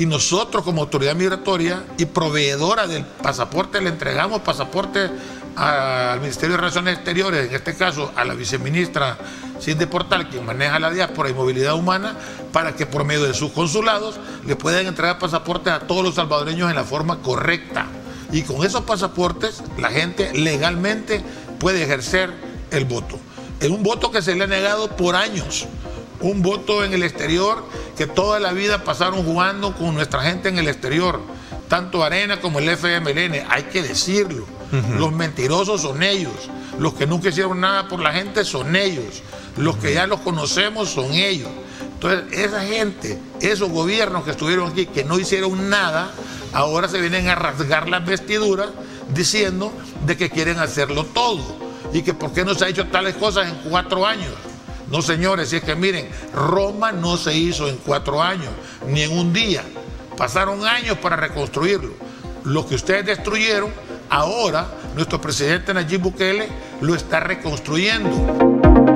y nosotros como autoridad migratoria y proveedora del pasaporte le entregamos pasaporte al Ministerio de Relaciones Exteriores, en este caso a la viceministra Cindy Portal, quien maneja la diáspora y movilidad humana, para que por medio de sus consulados le puedan entregar pasaportes a todos los salvadoreños en la forma correcta. Y con esos pasaportes la gente legalmente puede ejercer el voto. Es un voto que se le ha negado por años. Un voto en el exterior que toda la vida pasaron jugando con nuestra gente en el exterior. Tanto Arena como el FMLN, hay que decirlo. Los mentirosos son ellos. Los que nunca hicieron nada por la gente son ellos. Los que ya los conocemos son ellos. Entonces, esa gente, esos gobiernos que estuvieron aquí, que no hicieron nada, ahora se vienen a rasgar las vestiduras diciendo de que quieren hacerlo todo. Y que por qué no se ha hecho tales cosas en 4 años. No, señores, si es que miren, Roma no se hizo en 4 años, ni en un día. Pasaron años para reconstruirlo. Lo que ustedes destruyeron, ahora nuestro presidente Nayib Bukele lo está reconstruyendo.